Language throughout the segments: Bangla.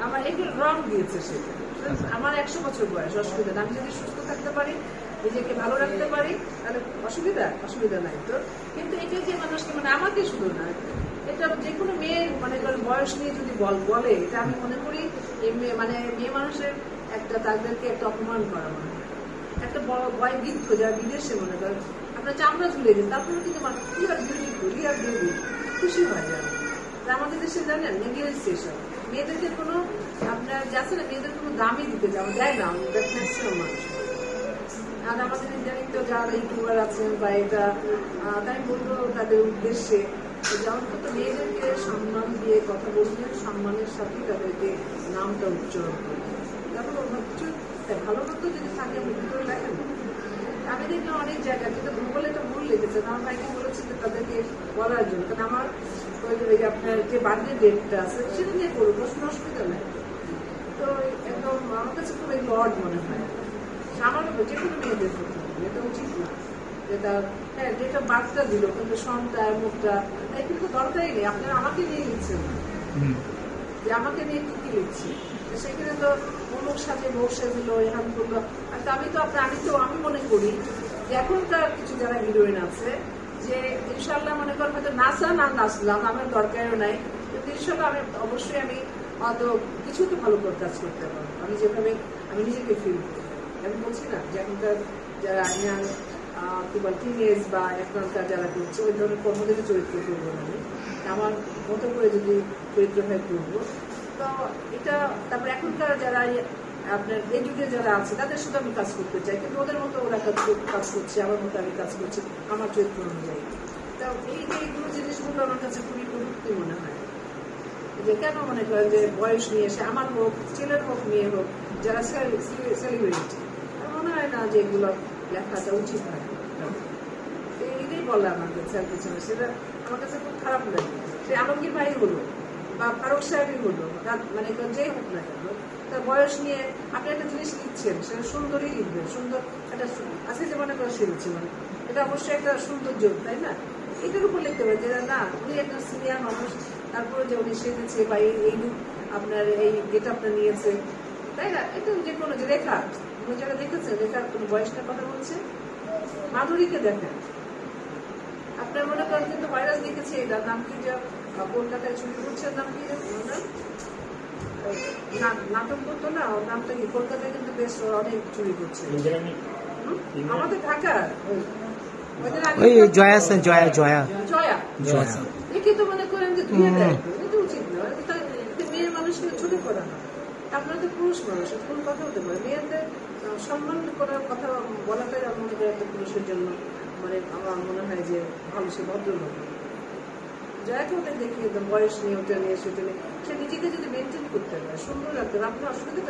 আমার একটু রং দিয়েছে সেটা। আমার 100 বছর বয়স, অসুবিধা না। আমি যদি সুস্থ থাকতে পারি, নিজেকে ভালো রাখতে পারি, তাহলে অসুবিধা নাই তো। কিন্তু এটা যে মানুষকে মানে আমাকে শুধু না, এটা যে কোনো মেয়ে মানে বয়স নিয়ে যদি বলে, এটা আমি মনে করি মানে মেয়ে মানুষের একটা তাদেরকে একটা অপমান করা মনে হয়। একটা বড় ভয় বৃদ্ধ যারা বিদেশে মনে করেন আপনার চামড়া ঝুলে দিন, তারপরে কিন্তু মানুষ খুশি হয় যাবে। আমাদের দেশে জানেন নেগলেন্সি এসব মেয়েদেরকে কোনো আপনার যাচ্ছে না, মেয়েদের কোনো দামই দিতে দেয় না ম্যাক্সিমাম মানুষ। আর আমাদের ইদানিং তো যারা ইউটিউবার আছেন বা এটা তাই বলবো তাদের উদ্দেশ্যে যেমন তো মেয়েদেরকে সম্মান দিয়ে কথা বলবেন, সম্মানের সাথে তাদেরকে নামটা উচ্চারণ করবেন। তারপর ভালো মতো যদি থাকে ভিতরে লেখেন। আমি দেখলাম অনেক জায়গায় কিন্তু গুগলে এটা ভুল লিখেছে, আমার ভাইকে বলেছি যে তাদেরকে বলার জন্য, কারণ আমার ওই আপনার যে বার্থডে ডেটটা আছে সেটা নিয়ে করবো, প্রশ্ন অসুবিধা নেই। তো একদম আমার কাছে খুব এই লড মনে হয় আমার যে কোনো মেয়েদের প্রতি, এটা উচিত না যে তার হ্যাঁ যেটা বার্থটা দিল কিন্তু সনটা মুখটা তাই কিন্তু দরকারই নেই। আপনারা আমাকে নিয়ে লিখছেন যে আমাকে নিয়ে কি কি লিখছি, সেখানে তো অমুক সাথে বসে দিল এরকম করলো। আর আমি মনে করি যে এখনকার কিছু যারা হিরোইন আছে যে ইনশাল্লাহ মনে করেন হয়তো নাচলাম আমার দরকারও নাই, কিন্তু ইনশাল্লাহ অবশ্যই আমি অত কিছু তো ভালো করে কাজ করতে পারবো আমি যেভাবে আমি নিজেকে ফিল করি। আমি বলছি না যে এখনকার যারা কি বল টিনেজ বা এখনকার যারা করছে ওই ধরনের কর্মদের চরিত্র করবো না, আমি আমার মতো করে যদি চরিত্র হয় করবো। তো এটা তারপর এখনকার যারা আপনার এই যুগে যারা আছে তাদের সাথে আমি কাজ করতে চাই, কিন্তু ওদের মতো ওরা কাজ করছে, আমার মতো আমি কাজ করছি আমার চরিত্র অনুযায়ী। তো এইগুলো জিনিসগুলো আমার কাছে খুবই প্রযুক্তি মনে হয়। যে কেন মনে করেন যে বয়স নিয়ে এসে আমার হোক ছেলের হোক মেয়ে হোক যারা সেলিব্রিটি, মনে হয় না যে এগুলো লেখাটা উচিত হয়। এটাই বলে আমার কাছে পিছনে, সেটা আমার কাছে খুব খারাপ লাগে। সে আলমগীর ভাই হলো বা ফারুক সাহেবই হলো মানে যেই হোক না কেন, তার বয়স নিয়ে আপনি একটা জিনিস লিখছেন সেটা সুন্দরই লিখবেন, সুন্দর একটা আজকে যে মনে করেন শিখছে মানে এটা অবশ্যই একটা সৌন্দর্য, তাই না? এটার উপর লিখতে পারে যে না উনি একটা সিনিয়র মানুষ, তারপরে যে উনি সেজেছে বা এই আপনার এই গেট আপটা নিয়েছে, তাই না? এটা যে কোনো যে রেখা উনি যারা দেখেছে রেখার কোনো বয়সটার কথা বলছে, মাধুরীকে দেখেন আপনার মনে করেন কিন্তু ভাইরাস দেখেছে এটার নাম কি যে কলকাতায় চুরি করছে, নাম কি নাটক করতো না, ওর নামটা কি কলকাতায় কিন্তু বেশ অনেক চুরি করছে আমাদের ঢাকার জয়া দেখে তো মনে করেন যে ধুয়ে দেয়, এটা উচিত নয়। মেয়ের মানুষকে ছোট করা না, আপনারা তো পুরুষ মানুষ কোন কথা হতে পারে, মেয়েদের সম্মান করার কথা বলাটাই আমার মনে করি একটা পুরুষের জন্য মানে আমার মনে হয় যে ভালো, সে ভদ্রলোক। জয়াকে ওদের দেখি একদম বয়স নিয়ে ওটা নিয়ে সেটা নিয়ে সে নিজেকে যদি মেনটেন করতে পারে সুন্দর রাখতে হবে, আপনার অসুবিধাটা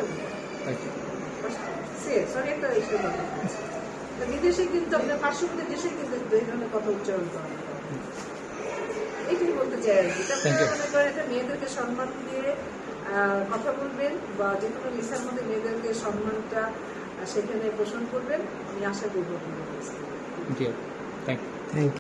সরি একটা এসে কথা বিদেশে কিন্তু আপনার পার্শ্ববর্তী দেশে কিন্তু এই ধরনের কথা উচ্চারণ করা এইটাই বলতে চাই আর কি। তারপরে একটা মেয়েদেরকে সম্মান দিয়ে কথা বলবেন বা যে কোনো লিসার মধ্যে মেয়েদেরকে সম্মানটা সেখানে পোষণ করবেন, আমি আশা করবো।